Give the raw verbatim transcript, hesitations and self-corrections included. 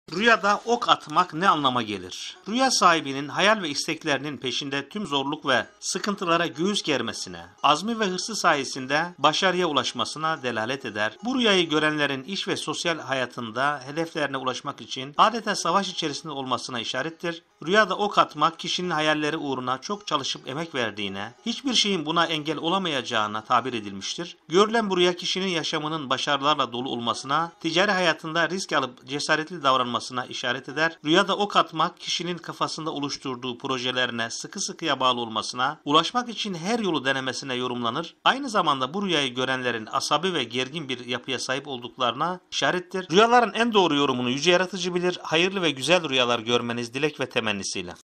Rüyada ok atmak ne anlama gelir? Rüya sahibinin hayal ve isteklerinin peşinde tüm zorluk ve sıkıntılara göğüs germesine, azmi ve hırsı sayesinde başarıya ulaşmasına delalet eder. Bu rüyayı görenlerin iş ve sosyal hayatında hedeflerine ulaşmak için adeta savaş içerisinde olmasına işarettir. Rüyada ok atmak kişinin hayalleri uğruna çok çalışıp emek verdiğine, hiçbir şeyin buna engel olamayacağına tabir edilmiştir. Görülen bu rüya kişinin yaşamının başarılarla dolu olmasına, ticari hayatında risk alıp cesaretli davranmasına işaret eder. Rüyada ok atmak kişinin kafasında oluşturduğu projelerine sıkı sıkıya bağlı olmasına, ulaşmak için her yolu denemesine yorumlanır. Aynı zamanda bu rüyayı görenlerin asabi ve gergin bir yapıya sahip olduklarına işarettir. Rüyaların en doğru yorumunu yüce yaratıcı bilir. Hayırlı ve güzel rüyalar görmeniz dilek ve temennisiyle.